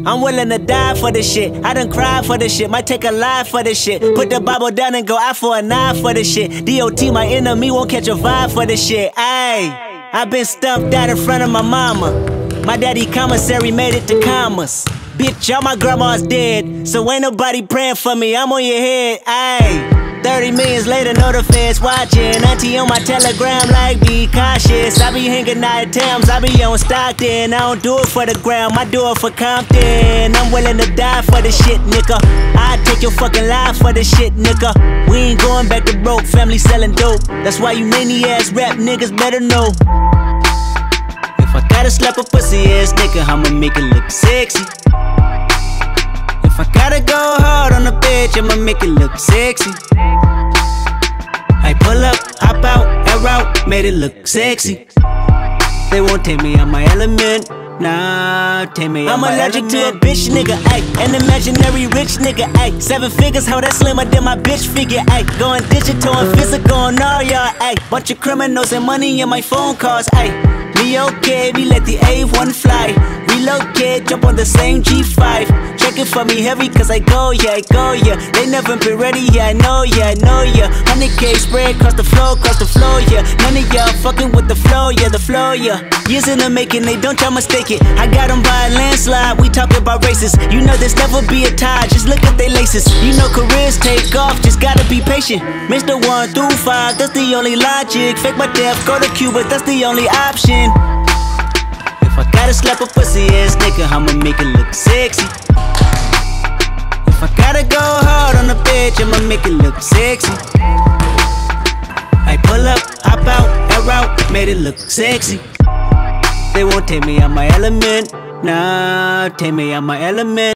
I'm willing to die for this shit. I done cried for this shit. Might take a life for this shit. Put the Bible down and go out for a knife for this shit. DOT, my enemy, won't catch a vibe for this shit. Ayy, I been stumped out in front of my mama. My daddy commissary made it to commas. Bitch, all my grandma's dead, so ain't nobody praying for me. I'm on your head. Ayy. 30 millions later, know the feds watching. Auntie on my telegram like, be cautious. I be hanging out at Thames, I be on Stockton. I don't do it for the gram, I do it for Compton. I'm willing to die for this shit, nigga. I take your fucking life for this shit, nigga. We ain't going back to broke, family selling dope. That's why you many-ass rap niggas better know. If I gotta slap a pussy ass nigga, I'ma make it look sexy. If I gotta go hard on the bitch, I'ma make it look sexy. I pull up, hop out, air out, made it look sexy. They won't take me out my element, nah, take me out my element. I'm allergic to a bitch nigga, ayy, an imaginary rich nigga, ayy. 7 figures, how that slimmer than my bitch figure, ayy. Going digital and physical on all y'all, ayy. Bunch of criminals and money in my phone calls, ayy. Me okay, we let the A1 fly. Relocate, jump on the same G5. Check it for me heavy, cause I go, yeah, They never been ready, yeah, I know, yeah. 100K spread across the floor, yeah. None of y'all fucking with the flow, yeah. Years in the making, they don't try mistake it. I got them by a landslide, we talking about races. You know there's never be a tie, just look at they laces. You know careers take off, just gotta be patient. Mr. 1 through 5, that's the only logic. Fake my death, go to Cuba, that's the only option. If I gotta slap a pussy ass nigga, I'ma make it look sexy. If I gotta go hard on the bitch, I'ma make it look sexy. I pull up, hop out, air out, made it look sexy. They won't take me out my element, nah, take me out my element.